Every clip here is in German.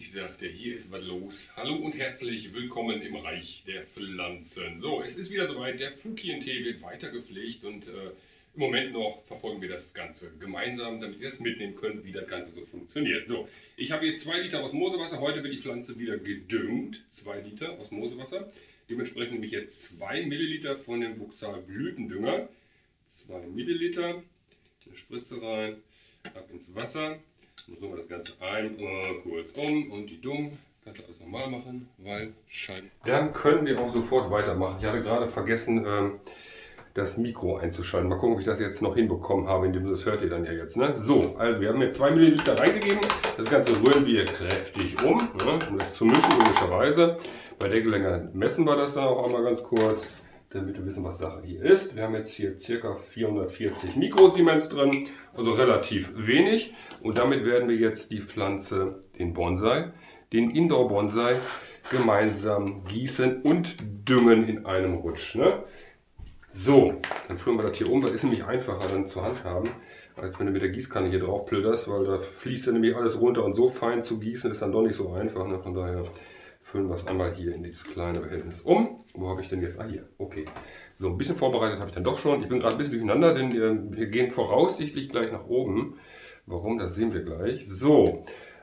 sagt er, hier ist was los. Hallo und herzlich willkommen im Reich der Pflanzen. So, es ist wieder soweit, der Fukien-Tee wird weiter gepflegt und im Moment noch verfolgen wir das Ganze gemeinsam, damit ihr es mitnehmen könnt, wie das Ganze so funktioniert. So, ich habe hier 2 Liter Osmosewasser, heute wird die Pflanze wieder gedüngt, 2 Liter Osmosewasser. Dementsprechend nehme ich jetzt 2 Milliliter von dem Vuxal Blütendünger, 2 Milliliter, eine Spritze rein, ab ins Wasser. Dann rühren wir das Ganze ein, kurz um und die Dung. Kannst du alles normal machen, weil Scheiben. Dann können wir auch sofort weitermachen. Ich hatte gerade vergessen, das Mikro einzuschalten. Mal gucken, ob ich das jetzt noch hinbekommen habe, indem das hört ihr dann ja jetzt. Ne? So, also wir haben hier 2 Milliliter reingegeben. Das Ganze rühren wir kräftig um, ne? Um das zu mischen, logischerweise. Bei Deckellänger messen wir das dann auch einmal ganz kurz, damit wir wissen, was Sache hier ist. Wir haben jetzt hier ca. 440 Mikrosiemens drin, also relativ wenig. Und damit werden wir jetzt die Pflanze, den Bonsai, den Indoor-Bonsai, gemeinsam gießen und düngen in einem Rutsch. Ne? So, dann führen wir das hier um. Das ist nämlich einfacher dann zu handhaben, als wenn du mit der Gießkanne hier drauf plüderst, weil da fließt ja nämlich alles runter und so fein zu gießen ist dann doch nicht so einfach. Ne? Von daher füllen wir es einmal hier in dieses kleine Behältnis um. Wo habe ich denn jetzt? Ah, hier. Okay. So, ein bisschen vorbereitet habe ich dann doch schon. Ich bin gerade ein bisschen durcheinander, denn wir gehen voraussichtlich gleich nach oben. Warum, das sehen wir gleich. So,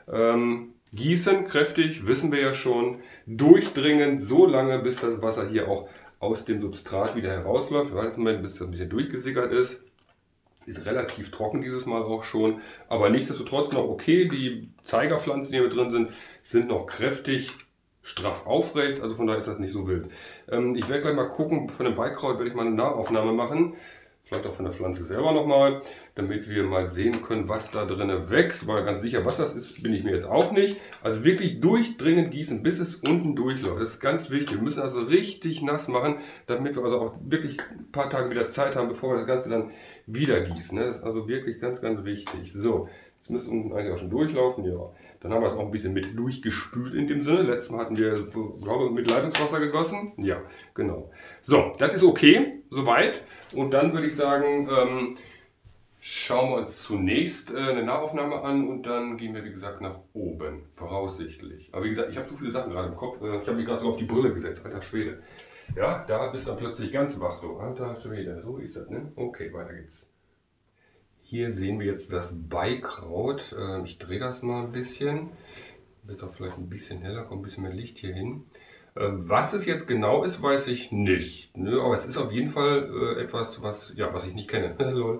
gießen kräftig, wissen wir ja schon. Durchdringen so lange, bis das Wasser hier auch aus dem Substrat wieder herausläuft. Wir warten jetzt mal, bis das ein bisschen durchgesickert ist. Ist relativ trocken dieses Mal auch schon, aber nichtsdestotrotz noch okay. Die Zeigerpflanzen, die hier mit drin sind noch kräftig straff aufrecht, also von daher ist das nicht so wild. Ich werde gleich mal gucken, von dem Beikraut werde ich mal eine Nahaufnahme machen, vielleicht auch von der Pflanze selber nochmal, damit wir mal sehen können, was da drin wächst, weil ganz sicher, was das ist, bin ich mir jetzt auch nicht. Also wirklich durchdringend gießen, bis es unten durchläuft, das ist ganz wichtig. Wir müssen also richtig nass machen, damit wir also auch wirklich ein paar Tage wieder Zeit haben, bevor wir das Ganze dann wieder gießen. Das ist also wirklich ganz, ganz wichtig. So. Jetzt müsste unten eigentlich auch schon durchlaufen, ja. Dann haben wir es auch ein bisschen mit durchgespült in dem Sinne. Letztes Mal hatten wir, glaube ich, mit Leitungswasser gegossen. Ja, genau. So, das ist okay, soweit. Und dann würde ich sagen, schauen wir uns zunächst eine Nahaufnahme an und dann gehen wir, wie gesagt, nach oben, voraussichtlich. Aber wie gesagt, ich habe zu viele Sachen gerade im Kopf. Ich habe mich gerade so auf die Brille gesetzt, alter Schwede. Ja, da bist du dann plötzlich ganz wach, du. Alter Schwede, so ist das, ne? Okay, weiter geht's. Hier sehen wir jetzt das Beikraut. Ich drehe das mal ein bisschen. Wird auch vielleicht ein bisschen heller, kommt ein bisschen mehr Licht hier hin. Was es jetzt genau ist, weiß ich nicht. Ne? Aber es ist auf jeden Fall etwas, was ich nicht kenne.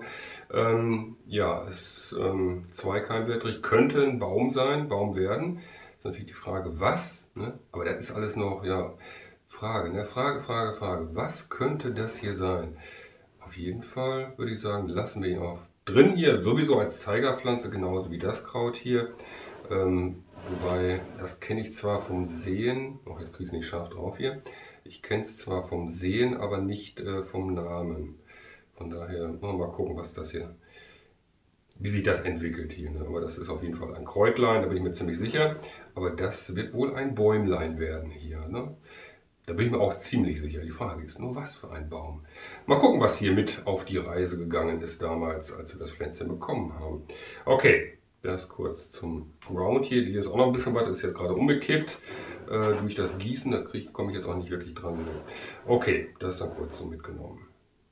Ja, es ist zweikeimblättrig, könnte ein Baum sein, Baum werden. Das ist natürlich die Frage, was. Ne? Aber das ist alles noch, ja, Frage, ne? Frage. Was könnte das hier sein? Auf jeden Fall würde ich sagen, lassen wir ihn auf. Drin hier sowieso als Zeigerpflanze, genauso wie das Kraut hier. Wobei, das kenne ich zwar vom Sehen, auch jetzt kriege ich es nicht scharf drauf hier. Ich kenne es zwar vom Sehen, aber nicht vom Namen. Von daher wollen wir mal gucken, was das hier, wie sich das entwickelt hier. Ne? Aber das ist auf jeden Fall ein Kräutlein, da bin ich mir ziemlich sicher. Aber das wird wohl ein Bäumlein werden hier. Ne? Da bin ich mir auch ziemlich sicher. Die Frage ist nur, was für ein Baum. Mal gucken, was hier mit auf die Reise gegangen ist damals, als wir das Pflänzchen bekommen haben. Okay, das kurz zum Ground hier. Hier ist auch noch ein bisschen was, ist jetzt gerade umgekippt. Durch das Gießen, da komme ich jetzt auch nicht wirklich dran. Okay, das ist dann kurz so mitgenommen.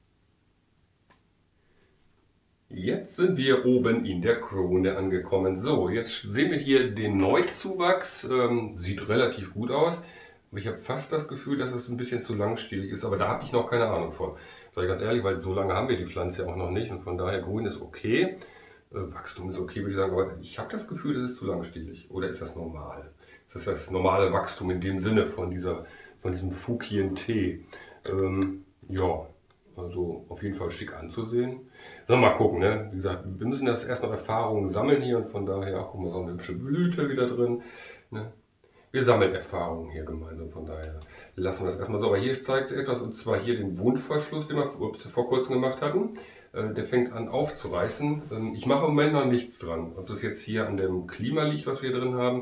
Jetzt sind wir oben in der Krone angekommen. So, jetzt sehen wir hier den Neuzuwachs. Sieht relativ gut aus. Ich habe fast das Gefühl, dass es ein bisschen zu langstielig ist, aber da habe ich noch keine Ahnung von. Sag ich ganz ehrlich, weil so lange haben wir die Pflanze auch noch nicht und von daher grün ist okay. Wachstum ist okay, würde ich sagen, aber ich habe das Gefühl, das ist zu langstielig. Oder ist das normal? Ist das normale Wachstum in dem Sinne von diesem Fukien-Tee? Ja, also auf jeden Fall schick anzusehen. Mal gucken, ne? Wie gesagt, wir müssen das erst noch Erfahrungen sammeln hier und von daher, ach guck mal, so eine hübsche Blüte wieder drin. Ne? Wir sammeln Erfahrungen hier gemeinsam, von daher lassen wir das erstmal so. Aber hier zeigt es etwas, und zwar hier den Wundverschluss, den wir vor kurzem gemacht hatten. Der fängt an aufzureißen. Ich mache im Moment noch nichts dran. Ob das jetzt hier an dem Klima liegt, was wir hier drin haben,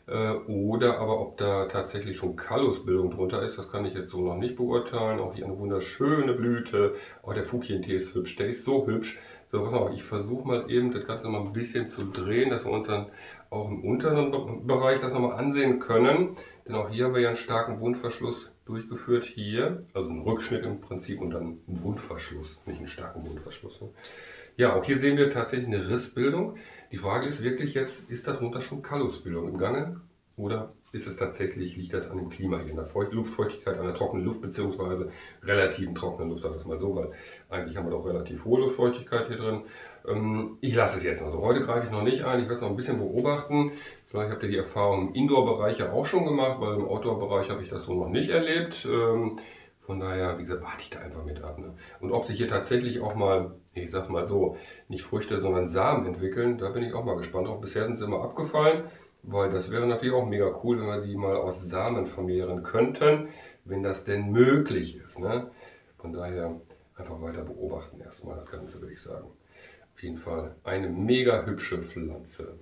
Oder aber ob da tatsächlich schon Kallusbildung drunter ist, das kann ich jetzt so noch nicht beurteilen. Auch hier eine wunderschöne Blüte. Oh, der Fukientee ist hübsch, der ist so hübsch. So, pass mal, ich versuche mal eben das Ganze noch mal ein bisschen zu drehen, dass wir uns dann auch im unteren Bereich das nochmal ansehen können. Denn auch hier haben wir ja einen starken Wundverschluss durchgeführt. Hier, also einen Rückschnitt im Prinzip und dann einen Wundverschluss, nicht einen starken Wundverschluss. Ne? Ja, auch hier sehen wir tatsächlich eine Rissbildung. Die Frage ist wirklich jetzt, ist darunter schon Kallusbildung im Gange oder ist es tatsächlich, liegt das an dem Klima hier, an der Luftfeuchtigkeit, an der trockenen Luft beziehungsweise relativen trockenen Luft, sagen wir es mal so, weil eigentlich haben wir doch relativ hohe Luftfeuchtigkeit hier drin. Ich lasse es jetzt mal so. Heute greife ich noch nicht ein, ich werde es noch ein bisschen beobachten. Vielleicht habt ihr die Erfahrung im Indoor-Bereich ja auch schon gemacht, weil im Outdoor-Bereich habe ich das so noch nicht erlebt. Von daher, wie gesagt, warte ich da einfach mit ab. Ne? Und ob sich hier tatsächlich auch mal, ich sag mal so, nicht Früchte, sondern Samen entwickeln, da bin ich auch mal gespannt drauf. Bisher sind sie immer abgefallen, weil das wäre natürlich auch mega cool, wenn wir sie mal aus Samen vermehren könnten, wenn das denn möglich ist. Ne? Von daher einfach weiter beobachten erstmal das Ganze, würde ich sagen. Auf jeden Fall eine mega hübsche Pflanze.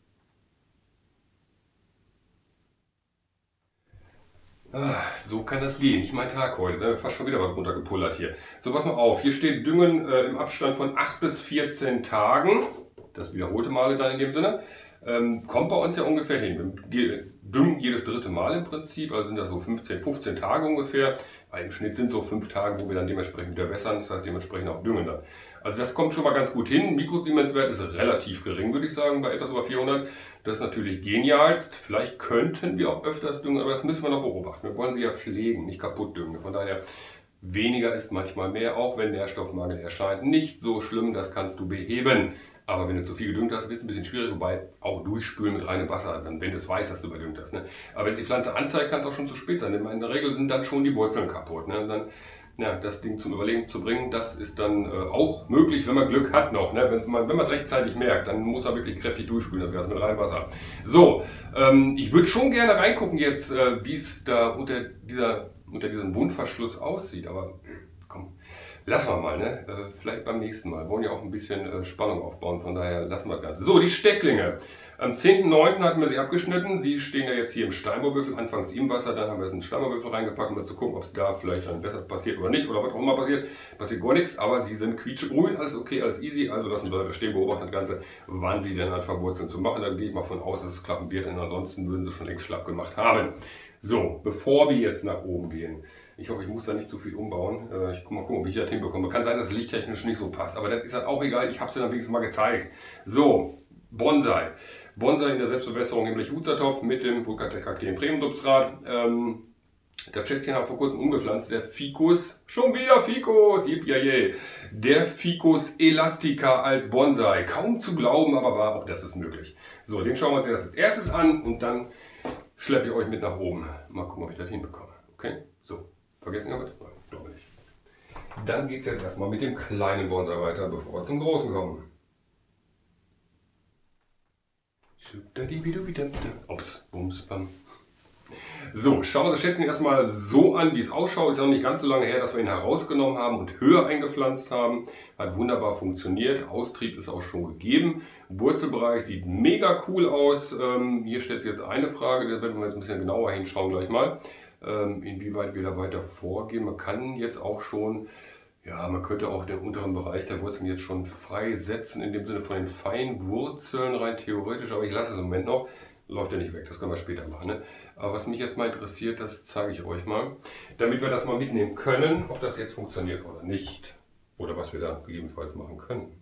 So kann das gehen. Nicht mein Tag heute. Ne? Fast schon wieder was runtergepullert hier. So, pass mal auf. Hier steht Düngen im Abstand von 8 bis 14 Tagen. Das wiederholte Male dann in dem Sinne. Kommt bei uns ja ungefähr hin. Wir düngen jedes dritte Mal im Prinzip. Also sind das so 15 Tage ungefähr. Weil im Schnitt sind so 5 Tage, wo wir dann dementsprechend wieder wässern. Das heißt dementsprechend auch düngen dann. Also das kommt schon mal ganz gut hin. Mikrosiemenswert ist relativ gering, würde ich sagen, bei etwas über 400. Das ist natürlich genialst. Vielleicht könnten wir auch öfters düngen, aber das müssen wir noch beobachten. Wir wollen sie ja pflegen, nicht kaputt düngen. Von daher, weniger ist manchmal mehr, auch wenn Nährstoffmangel erscheint. Nicht so schlimm, das kannst du beheben. Aber wenn du zu viel gedüngt hast, wird es ein bisschen schwierig, wobei auch durchspülen mit reinem Wasser, dann, wenn du es weißt, dass du überdüngt hast. Ne? Aber wenn es die Pflanze anzeigt, kann es auch schon zu spät sein. Denn in der Regel sind dann schon die Wurzeln kaputt. Ne? Und dann, ja, das Ding zum Überleben zu bringen, das ist dann auch möglich, wenn man Glück hat noch. Ne? Wenn man es rechtzeitig merkt, dann muss er wirklich kräftig durchspülen, das Ganze mit reinem Wasser. So, ich würde schon gerne reingucken jetzt, wie es da unter diesem Wundverschluss aussieht. Aber komm, lassen wir mal, ne? Vielleicht beim nächsten Mal. Wir wollen ja auch ein bisschen Spannung aufbauen, von daher lassen wir das Ganze. So, die Stecklinge. Am 10.9. hatten wir sie abgeschnitten. Sie stehen ja jetzt hier im Steinbohrwürfel, anfangs im Wasser, dann haben wir es in den Steinbohrwürfel reingepackt, um mal zu gucken, ob es da vielleicht dann besser passiert oder nicht, oder was auch immer passiert. Passiert gar nichts, aber sie sind quietschegrün, alles okay, alles easy. Also lassen wir da stehen, beobachten das Ganze, wann sie denn anfangen Wurzeln zu machen. Dann gehe ich mal von aus, dass es klappen wird, denn ansonsten würden sie schon längst schlapp gemacht haben. So, bevor wir jetzt nach oben gehen, ich hoffe, ich muss da nicht zu viel umbauen. Ich mal gucken, ob ich das hinbekomme. Kann sein, dass es lichttechnisch nicht so passt, aber das ist halt auch egal. Ich habe es dir dann wenigstens mal gezeigt. So, Bonsai. Bonsai in der Selbstbewässerung im Lechuzertopf mit dem Vulkatec-Kakteen Premium-Substrat. Das Schätzchen habe ich vor kurzem umgepflanzt, der Ficus, schon wieder Ficus, yippie. Der Ficus elastica als Bonsai. Kaum zu glauben, aber wahr, auch das ist möglich. So, den schauen wir uns jetzt als erstes an und dann schleppe ich euch mit nach oben. Mal gucken, ob ich das hinbekomme. Okay, so. Vergessen wir was? Nein, glaube nicht. Dann geht es jetzt erstmal mit dem kleinen Bonsai weiter, bevor wir zum großen kommen. Ups, bums, bam. So, schauen wir das Schätzchen erstmal so an, wie es ausschaut. Ist auch nicht ganz so lange her, dass wir ihn herausgenommen haben und höher eingepflanzt haben. Hat wunderbar funktioniert. Austrieb ist auch schon gegeben. Wurzelbereich sieht mega cool aus. Hier stellt sich jetzt eine Frage, da werden wir jetzt ein bisschen genauer hinschauen gleich mal. Inwieweit wir da weiter vorgehen. Man kann jetzt auch schon, ja, man könnte auch den unteren Bereich der Wurzeln jetzt schon freisetzen, in dem Sinne von den feinen Wurzeln rein theoretisch, aber ich lasse es im Moment noch. Läuft ja nicht weg, das können wir später machen. Ne? Aber was mich jetzt mal interessiert, das zeige ich euch mal, damit wir das mal mitnehmen können, ob das jetzt funktioniert oder nicht. Oder was wir da gegebenenfalls machen können.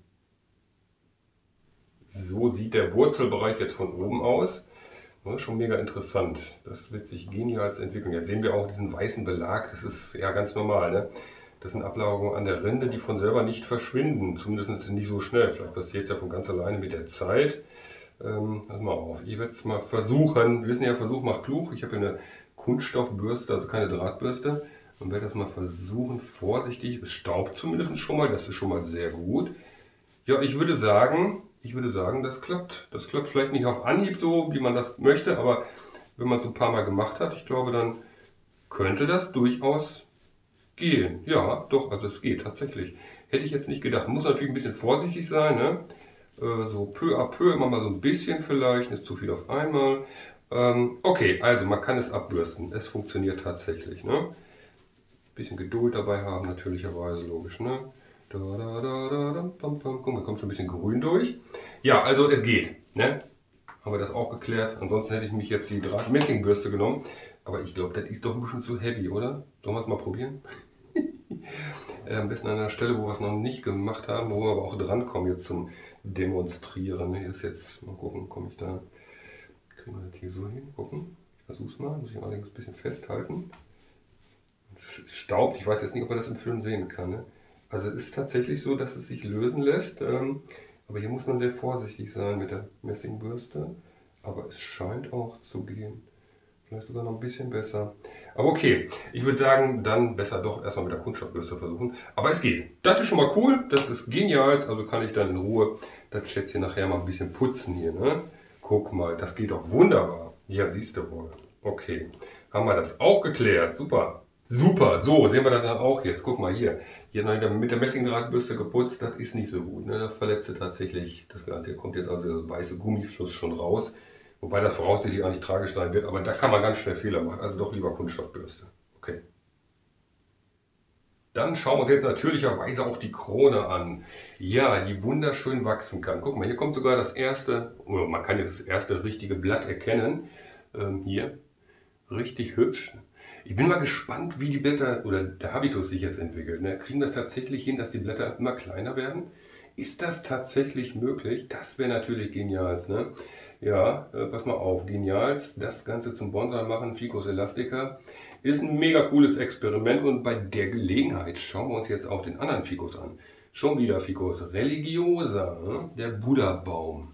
So sieht der Wurzelbereich jetzt von oben aus. Das ist schon mega interessant. Das wird sich genial entwickeln. Jetzt sehen wir auch diesen weißen Belag. Das ist ja ganz normal. Ne? Das sind Ablagerungen an der Rinde, die von selber nicht verschwinden. Zumindest nicht so schnell. Vielleicht passiert es ja von ganz alleine mit der Zeit. Pass mal auf. Ich werde es mal versuchen. Wir wissen ja, Versuch macht klug. Ich habe hier eine Kunststoffbürste, also keine Drahtbürste. Und werde das mal versuchen, vorsichtig. Es staubt zumindest schon mal. Das ist schon mal sehr gut. Ja, ich würde sagen, das klappt. Das klappt vielleicht nicht auf Anhieb so, wie man das möchte, aber wenn man es ein paar Mal gemacht hat, ich glaube, dann könnte das durchaus gehen. Ja, doch, also es geht tatsächlich. Hätte ich jetzt nicht gedacht. Man muss natürlich ein bisschen vorsichtig sein, ne? So peu à peu, immer mal so ein bisschen vielleicht, nicht zu viel auf einmal. Okay, also man kann es abbürsten. Es funktioniert tatsächlich. Ne? Bisschen Geduld dabei haben, natürlicherweise, logisch. Ne? Guck mal, da kommt schon ein bisschen grün durch. Ja, also es geht. Ne? Haben wir das auch geklärt. Ansonsten hätte ich mich jetzt die Draht-Messingbürste genommen. Aber ich glaube, das ist doch ein bisschen zu heavy, oder? Sollen wir es mal probieren? Am besten an einer Stelle, wo wir es noch nicht gemacht haben, wo wir aber auch drankommen jetzt zum Demonstrieren. Hier ist jetzt, mal gucken, komme ich da, kriegen wir das hier so hin? Gucken, ich versuche es mal, muss ich allerdings ein bisschen festhalten. Es staubt, ich weiß jetzt nicht, ob man das im Film sehen kann. Ne? Also es ist tatsächlich so, dass es sich lösen lässt, aber hier muss man sehr vorsichtig sein mit der Messingbürste. Aber es scheint auch zu gehen. Vielleicht sogar noch ein bisschen besser. Aber okay, ich würde sagen, dann besser doch erstmal mit der Kunststoffbürste versuchen. Aber es geht. Das ist schon mal cool, das ist genial. Also kann ich dann in Ruhe das Schätzchen nachher mal ein bisschen putzen hier. Ne? Guck mal, das geht doch wunderbar. Ja, siehst du wohl. Okay, haben wir das auch geklärt. Super. Super, so sehen wir das dann auch jetzt. Guck mal hier. Hier noch mit der Messingdrahtbürste geputzt, das ist nicht so gut. Ne? Da verletzt du tatsächlich das Ganze. Hier kommt jetzt also der weiße Gummifluss schon raus. Wobei das voraussichtlich auch nicht tragisch sein wird, aber da kann man ganz schnell Fehler machen. Also doch lieber Kunststoffbürste. Okay. Dann schauen wir uns jetzt natürlicherweise auch die Krone an. Ja, die wunderschön wachsen kann. Guck mal, hier kommt sogar das erste, oder man kann jetzt das erste richtige Blatt erkennen. Hier, richtig hübsch. Ich bin mal gespannt, wie die Blätter oder der Habitus sich jetzt entwickelt. Ne? Kriegen wir es tatsächlich hin, dass die Blätter immer kleiner werden? Ist das tatsächlich möglich? Das wäre natürlich genial. Ne? Ja, pass mal auf, genial. Das Ganze zum Bonsai machen, Ficus elastica, ist ein mega cooles Experiment und bei der Gelegenheit schauen wir uns jetzt auch den anderen Ficus an. Schon wieder Ficus religiosa, ne? Der Buddha-Baum.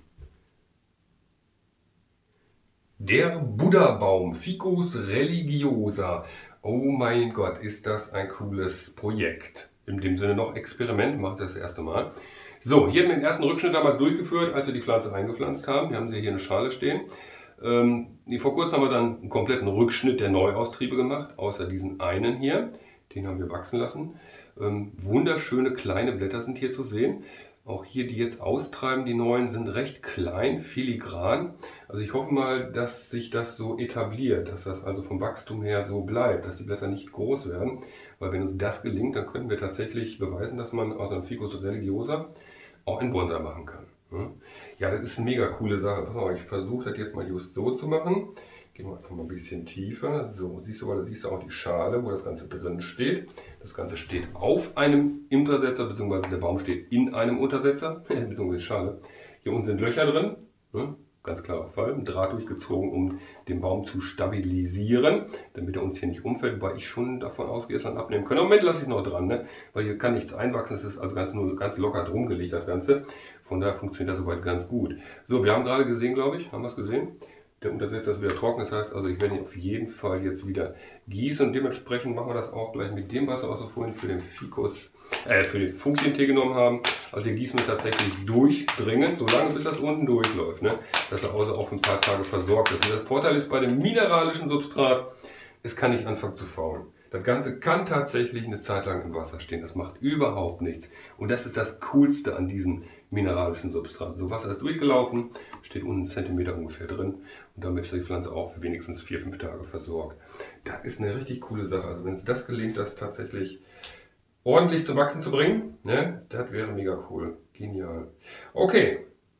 Der Buddha-Baum, Ficus religiosa. Oh mein Gott, ist das ein cooles Projekt. In dem Sinne noch Experiment, macht das erste Mal. So, hier haben wir den ersten Rückschnitt damals durchgeführt, als wir die Pflanze eingepflanzt haben. Wir haben sie hier eine Schale stehen. Vor kurzem haben wir dann einen kompletten Rückschnitt der Neuaustriebe gemacht, außer diesen einen hier. Den haben wir wachsen lassen. Wunderschöne kleine Blätter sind hier zu sehen. Auch hier, die jetzt austreiben, die neuen, sind recht klein, filigran. Also ich hoffe mal, dass sich das so etabliert, dass das also vom Wachstum her so bleibt, dass die Blätter nicht groß werden. Weil wenn uns das gelingt, dann können wir tatsächlich beweisen, dass man aus einem Ficus religiosa auch einen Bonsai machen kann. Ja, das ist eine mega coole Sache. Pass mal, ich versuche das jetzt mal just so zu machen. Gehen wir einfach mal ein bisschen tiefer. So, siehst du, weil da siehst du auch die Schale, wo das Ganze drin steht. Das Ganze steht auf einem Untersetzer, beziehungsweise der Baum steht in einem Untersetzer, beziehungsweise die Schale. Hier unten sind Löcher drin, ganz klarer Fall. Ein Draht durchgezogen, um den Baum zu stabilisieren, damit er uns hier nicht umfällt, weil ich schon davon ausgehe, dass wir ihn abnehmen können. Im Moment lasse ich es noch dran, ne? Weil hier kann nichts einwachsen, es ist also ganz locker drum gelegt, das Ganze. Von daher funktioniert das soweit ganz gut. So, wir haben gerade gesehen, glaube ich, haben wir es gesehen? Der Untersetzer ist wieder trocken, das heißt, also ich werde ihn auf jeden Fall jetzt wieder gießen und dementsprechend machen wir das auch gleich mit dem Wasser, was wir vorhin für den für den Funkientee genommen haben. Also hier gießen wir tatsächlich durchdringend, solange bis das unten durchläuft, ne? Dass er also auch für ein paar Tage versorgt ist. Und der Vorteil ist bei dem mineralischen Substrat, es kann nicht anfangen zu faulen. Das Ganze kann tatsächlich eine Zeit lang im Wasser stehen. Das macht überhaupt nichts. Und das ist das Coolste an diesem mineralischen Substrat. So, Wasser ist durchgelaufen, steht unten einen Zentimeter ungefähr drin. Und damit ist die Pflanze auch für wenigstens 4-5 Tage versorgt. Das ist eine richtig coole Sache. Also wenn es das gelingt, das tatsächlich ordentlich zum Wachsen zu bringen, ne, das wäre mega cool. Genial. Okay.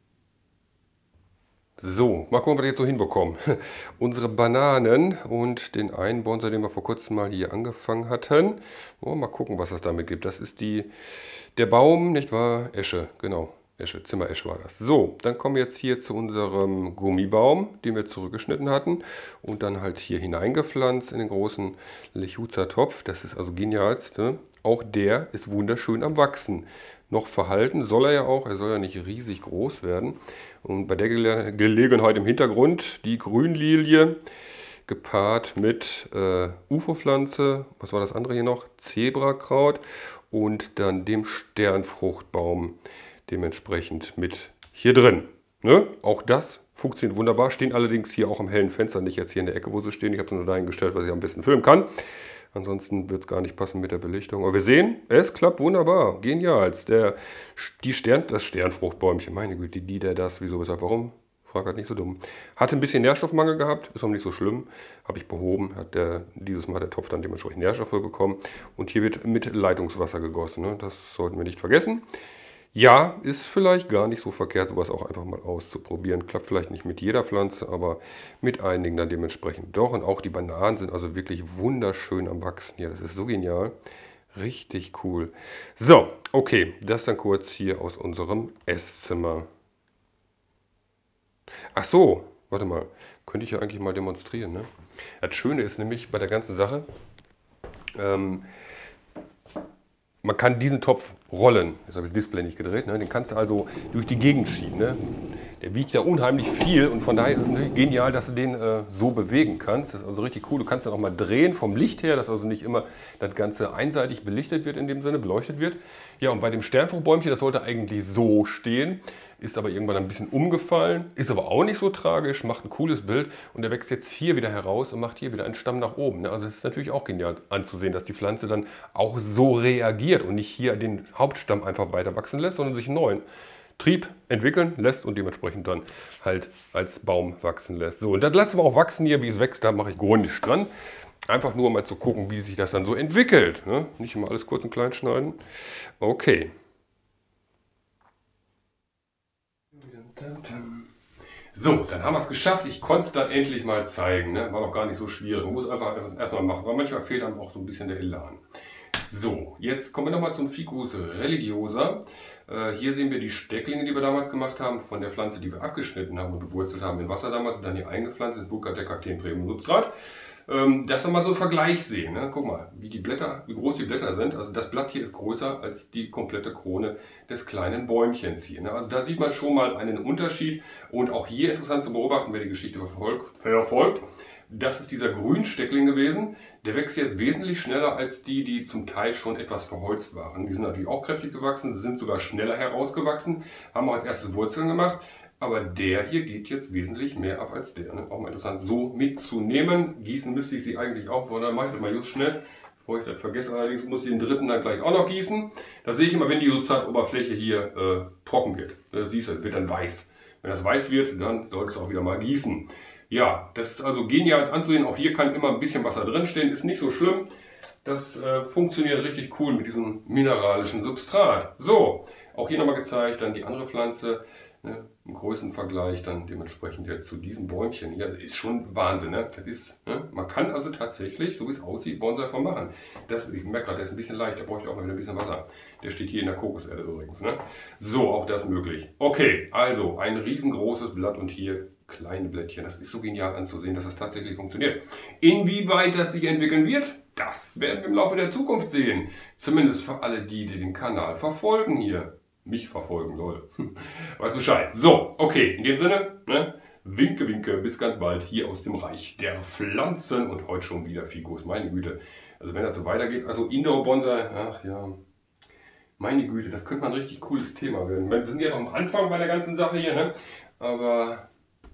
So, mal gucken, ob wir das jetzt so hinbekommen. Unsere Bananen und den einen Bonsai, den wir vor kurzem mal hier angefangen hatten. Oh, mal gucken, was das damit gibt. Das ist der Baum, nicht wahr? Esche, genau. Esche, Zimmeresche war das. So, dann kommen wir jetzt hier zu unserem Gummibaum, den wir zurückgeschnitten hatten. Und dann halt hier hineingepflanzt in den großen Lechuza-Topf. Das ist also genialste. Auch der ist wunderschön am Wachsen. Noch verhalten soll er ja auch, er soll ja nicht riesig groß werden. Und bei der Gelegenheit im Hintergrund die Grünlilie gepaart mit Ufo-Pflanze, was war das andere hier noch? Zebrakraut und dann dem Sternfruchtbaum dementsprechend mit hier drin. Ne? Auch das funktioniert wunderbar, stehen allerdings hier auch am hellen Fenster, nicht jetzt hier in der Ecke, wo sie stehen. Ich habe es nur dahin gestellt, weil ich am besten filmen kann. Ansonsten wird es gar nicht passen mit der Belichtung. Aber wir sehen, es klappt wunderbar. Genial. Das Sternfruchtbäumchen, meine Güte, das, wieso, weshalb, warum? frage halt nicht so dumm. Hatte ein bisschen Nährstoffmangel gehabt, ist auch nicht so schlimm. Habe ich behoben, hat dieses Mal der Topf dann dementsprechend Nährstoffe bekommen. Und hier wird mit Leitungswasser gegossen, ne? Das sollten wir nicht vergessen. Ja, ist vielleicht gar nicht so verkehrt, sowas auch einfach mal auszuprobieren. Klappt vielleicht nicht mit jeder Pflanze, aber mit einigen dann dementsprechend doch. Und auch die Bananen sind also wirklich wunderschön am Wachsen hier. Das ist so genial. Richtig cool. So, okay, das dann kurz hier aus unserem Esszimmer. Ach so, warte mal. Könnte ich ja eigentlich mal demonstrieren, ne? Das Schöne ist nämlich bei der ganzen Sache, man kann diesen Topf rollen. Jetzt habe ich das Display nicht gedreht. Ne? Den kannst du also durch die Gegend schieben. Ne? Der wiegt ja unheimlich viel und von daher ist es natürlich genial, dass du den so bewegen kannst. Das ist also richtig cool. Du kannst dann auch mal drehen vom Licht her, dass also nicht immer das Ganze einseitig belichtet wird, in dem Sinne beleuchtet wird. Ja, und bei dem Sternfruchtbäumchen, das sollte eigentlich so stehen. Ist aber irgendwann ein bisschen umgefallen, ist aber auch nicht so tragisch, macht ein cooles Bild und der wächst jetzt hier wieder heraus und macht hier wieder einen Stamm nach oben. Also es ist natürlich auch genial anzusehen, dass die Pflanze dann auch so reagiert und nicht hier den Hauptstamm einfach weiter wachsen lässt, sondern sich einen neuen Trieb entwickeln lässt und dementsprechend dann halt als Baum wachsen lässt. So, und das lassen wir auch wachsen hier, wie es wächst, da mache ich gar nichts dran. Einfach nur mal zu gucken, wie sich das dann so entwickelt. Ne? Nicht immer alles kurz und klein schneiden. Okay. So, dann haben wir es geschafft. Ich konnte es dann endlich mal zeigen. Ne? War doch gar nicht so schwierig. Man muss einfach erstmal machen. Aber manchmal fehlt einem auch so ein bisschen der Elan. So, jetzt kommen wir nochmal zum Ficus religiosa. Hier sehen wir die Stecklinge, die wir damals gemacht haben, von der Pflanze, die wir abgeschnitten haben und bewurzelt haben in Wasser damals und dann hier eingepflanzt in Bucatecacten Premium Substrat. Dass wir mal so einen Vergleich sehen. Ne? Guck mal, wie groß die Blätter sind. Also das Blatt hier ist größer als die komplette Krone des kleinen Bäumchens hier. Ne? Also da sieht man schon mal einen Unterschied. Und auch hier interessant zu beobachten, wer die Geschichte verfolgt. Das ist dieser Grünsteckling gewesen. Der wächst jetzt wesentlich schneller als die zum Teil schon etwas verholzt waren. Die sind natürlich auch kräftig gewachsen, sind sogar schneller herausgewachsen, haben auch als erstes Wurzeln gemacht. Aber der hier geht jetzt wesentlich mehr ab als der. Ne? Auch mal interessant, so mitzunehmen. Gießen müsste ich sie eigentlich auch, dann mache ich das mal just schnell. Bevor ich das vergesse, allerdings muss ich den dritten dann gleich auch noch gießen. Das sehe ich immer, wenn die Substratoberfläche hier trocken wird. Das siehst du, wird dann weiß. Wenn das weiß wird, dann solltest du auch wieder mal gießen. Ja, das ist also genial anzusehen. Auch hier kann immer ein bisschen Wasser drin stehen, ist nicht so schlimm. Das funktioniert richtig cool mit diesem mineralischen Substrat. So, auch hier nochmal gezeigt, dann die andere Pflanze. Ne, im Größenvergleich dann dementsprechend jetzt zu diesem Bäumchen hier. Das ist schon Wahnsinn. Ne? Das ist, ne? Man kann also tatsächlich, so wie es aussieht, Bonsai von machen. Ich merke gerade, der ist ein bisschen leicht, der bräuchte auch mal wieder ein bisschen Wasser. Der steht hier in der Kokoserde übrigens. Ne? So, auch das möglich. Okay, also ein riesengroßes Blatt und hier kleine Blättchen. Das ist so genial anzusehen, dass das tatsächlich funktioniert. Inwieweit das sich entwickeln wird, das werden wir im Laufe der Zukunft sehen. Zumindest für alle die den Kanal verfolgen hier. Mich verfolgen, lol. Weiß Bescheid. So, okay, in dem Sinne, ne? Winke, winke, bis ganz bald hier aus dem Reich der Pflanzen und heute schon wieder Ficus, meine Güte. Also wenn das so weitergeht, also Indoor-Bonsai, ach ja, meine Güte, das könnte mal ein richtig cooles Thema werden. Wir sind ja noch am Anfang bei der ganzen Sache hier, ne? Aber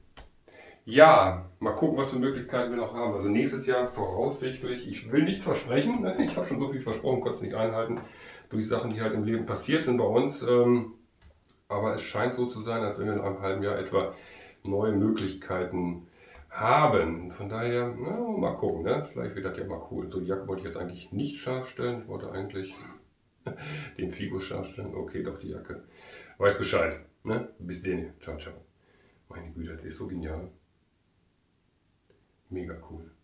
ja, mal gucken, was für Möglichkeiten wir noch haben. Also nächstes Jahr voraussichtlich, ich will nichts versprechen, ne? Ich habe schon so viel versprochen, konnte es nicht einhalten. Durch Sachen, die halt im Leben passiert sind bei uns. Aber es scheint so zu sein, als wenn wir in einem halben Jahr etwa neue Möglichkeiten haben. Von daher, na, mal gucken. Ne? Vielleicht wird das ja mal cool. So, die Jacke wollte ich jetzt eigentlich nicht scharf stellen. Ich wollte eigentlich den Ficus scharf stellen. Okay, doch die Jacke. Weiß Bescheid. Ne? Bis denn. Ciao, ciao. Meine Güte, das ist so genial. Mega cool.